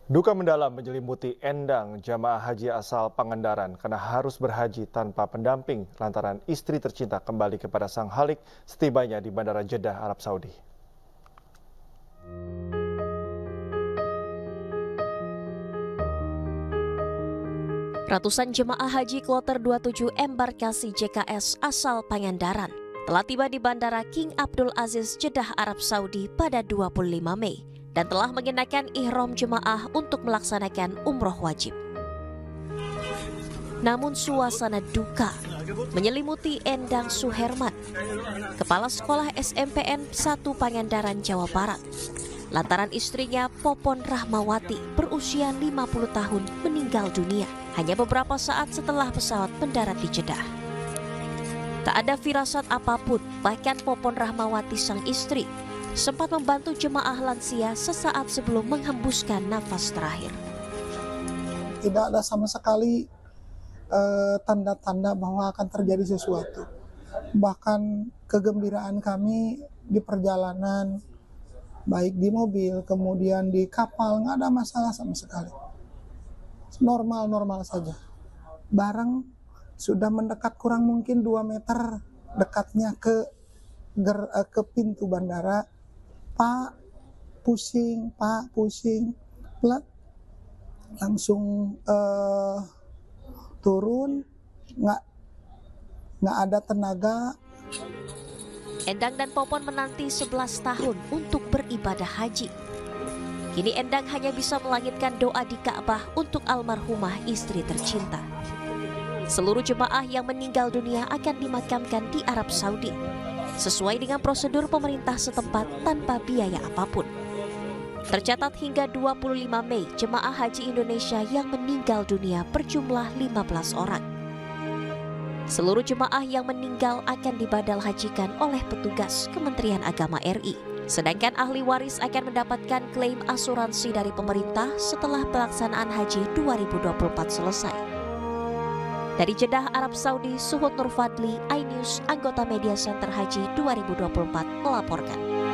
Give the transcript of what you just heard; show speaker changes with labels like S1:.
S1: Duka mendalam menyelimuti Endang, jamaah haji asal Pangandaran karena harus berhaji tanpa pendamping lantaran istri tercinta kembali kepada sang Khalik setibanya di Bandara Jeddah, Arab Saudi.
S2: Ratusan jemaah haji kloter 27 embarkasi JKS asal Pangandaran telah tiba di Bandara King Abdul Aziz, Jeddah, Arab Saudi pada 25 Mei dan telah mengenakan ihram jemaah untuk melaksanakan umroh wajib. Namun suasana duka menyelimuti Endang Suherman, Kepala Sekolah SMPN 1 Pangandaran, Jawa Barat, lantaran istrinya Popon Rahmawati berusia 50 tahun meninggal dunia hanya beberapa saat setelah pesawat mendarat di Jeddah. Tak ada firasat apapun, bahkan Popon Rahmawati sang istri sempat membantu jemaah lansia sesaat sebelum menghembuskan nafas terakhir.
S3: Tidak ada sama sekali tanda-tanda bahwa akan terjadi sesuatu. Bahkan kegembiraan kami di perjalanan, baik di mobil, kemudian di kapal, nggak ada masalah sama sekali. Normal-normal saja. Barang sudah mendekat kurang mungkin 2 meter dekatnya ke pintu bandara. Pak, pusing. Langsung turun, nggak ada tenaga.
S2: Endang dan Popon menanti 11 tahun untuk beribadah haji. Kini Endang hanya bisa melangitkan doa di Ka'bah untuk almarhumah istri tercinta. Seluruh jemaah yang meninggal dunia akan dimakamkan di Arab Saudi sesuai dengan prosedur pemerintah setempat tanpa biaya apapun. Tercatat hingga 25 Mei, jemaah haji Indonesia yang meninggal dunia berjumlah 15 orang. Seluruh jemaah yang meninggal akan dibadal hajikan oleh petugas Kementerian Agama RI. Sedangkan ahli waris akan mendapatkan klaim asuransi dari pemerintah setelah pelaksanaan haji 2024 selesai. Dari Jeddah, Arab Saudi, Suhud Nurfadli, iNews, anggota Media Center Haji 2024 melaporkan.